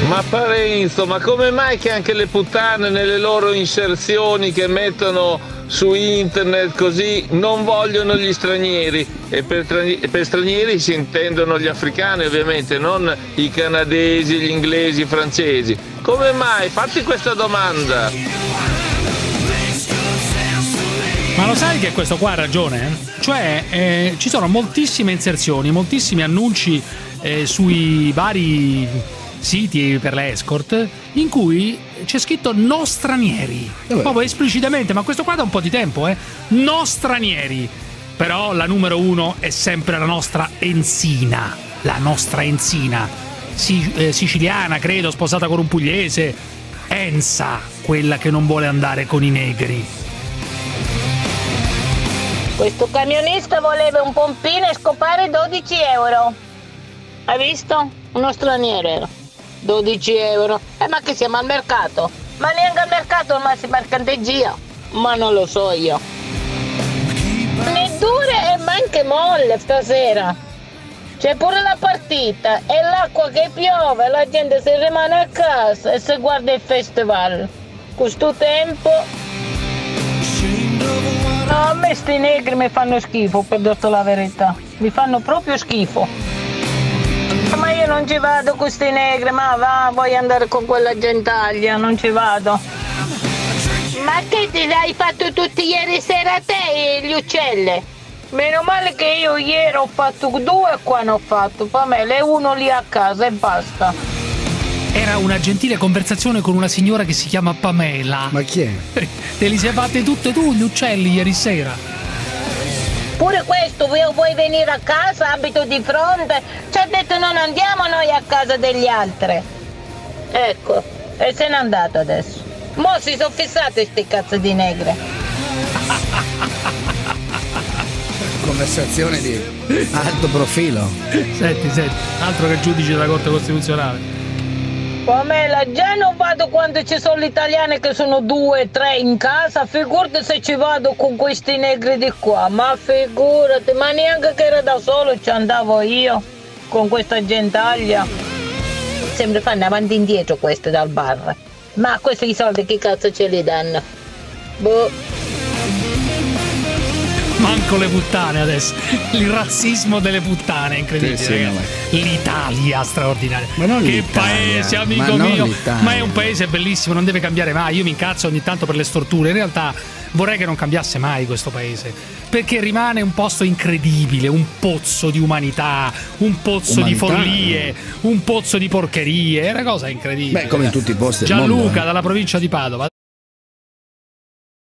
Ma Parenzo, ma come mai che anche le puttane nelle loro inserzioni che mettono su internet così non vogliono gli stranieri? E per stranieri si intendono gli africani ovviamente, non i canadesi, gli inglesi, i francesi. Come mai? Fatti questa domanda. Ma lo sai che questo qua ha ragione? Cioè ci sono moltissime inserzioni, moltissimi annunci sui vari siti per le escort in cui c'è scritto no stranieri, proprio esplicitamente, ma questo qua da un po' di tempo, no stranieri. Però la numero uno è sempre la nostra Enzina, siciliana, credo, sposata con un pugliese, Enza, quella che non vuole andare con i negri. Questo camionista voleva un pompino e scopare 12 euro. Hai visto? Uno straniero era. 12 euro. Ma che siamo al mercato? Ma neanche al mercato ormai si mercanteggia. Ma non lo so io. Né dure e manche molle stasera. C'è pure la partita e l'acqua che piove, la gente si rimane a casa e si guarda il festival. Questo tempo... No, a me sti negri mi fanno schifo, per dirti la verità. Mi fanno proprio schifo. Ma io non ci vado con questi negri, ma va, voglio andare con quella gentaglia, non ci vado. Ma che te l'hai fatto tutti ieri sera a te, gli uccelli? Meno male che io ieri ho fatto 2 e qua ne ho fatto, Pamela, e 1 lì a casa e basta. Era una gentile conversazione con una signora che si chiama Pamela. Ma chi è? Te li sei fatti tutte tu, gli uccelli, ieri sera. Pure questo, vuoi venire a casa, abito di fronte? Ci ha detto non andiamo noi a casa degli altri. Ecco, e se n'è andato adesso. Mo si sono fissate sti cazzo di negre. Conversazione di alto profilo. Senti, altro che giudice della Corte Costituzionale. Pamela, già non vado quando ci sono gli italiani che sono 2, 3 in casa, figurati se ci vado con questi negri di qua, ma figurati, ma neanche che era da solo ci andavo io, con questa gentaglia. Sempre fanno avanti e indietro queste dal bar, ma questi i soldi chi cazzo ce li danno? Boh. Manco le puttane adesso. Il razzismo delle puttane, incredibile. Sì, l'Italia straordinaria. Ma non che l'Italia, paese, amico mio. Ma è un paese bellissimo, non deve cambiare mai. Io mi incazzo ogni tanto per le storture. In realtà vorrei che non cambiasse mai questo paese, perché rimane un posto incredibile, un pozzo di umanità, un pozzo di follie, un pozzo di porcherie. È una cosa incredibile. Beh, come in tutti i posti del Gianluca mondo, dalla provincia di Padova.